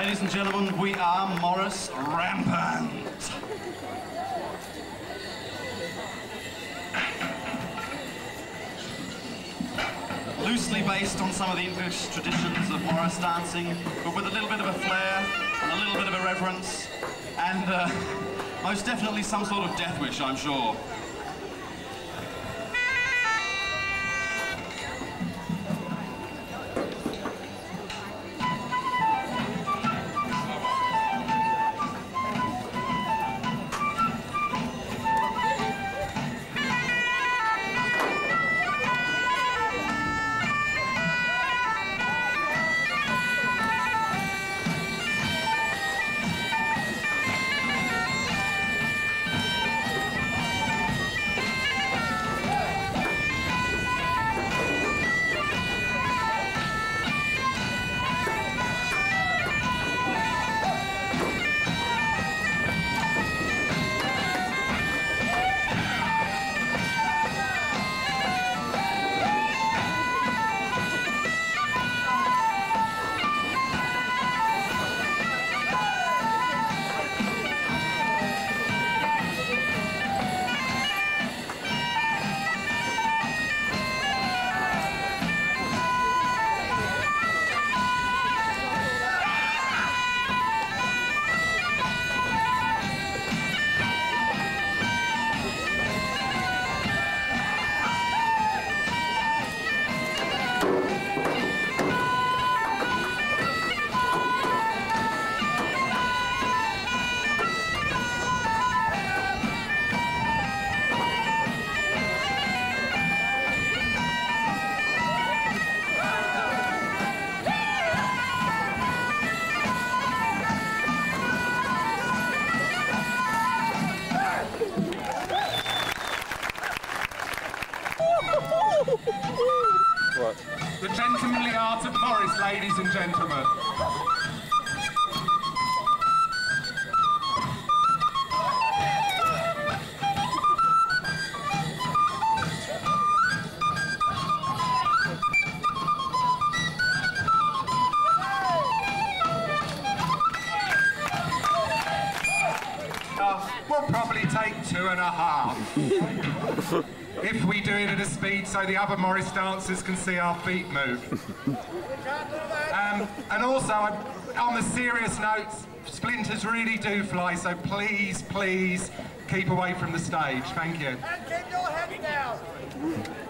Ladies and gentlemen, we are Morrice Rampant. Loosely based on some of the English traditions of Morris dancing, but with a little bit of a flair and a little bit of irreverence, and most definitely some sort of death wish, I'm sure. What? The gentlemanly art of Morris, ladies and gentlemen. We'll probably take 2.5. If we do it at a speed so the other Morris dancers can see our feet move. And also, on the serious notes, splinters really do fly, so please, please keep away from the stage. Thank you. And keep your head down.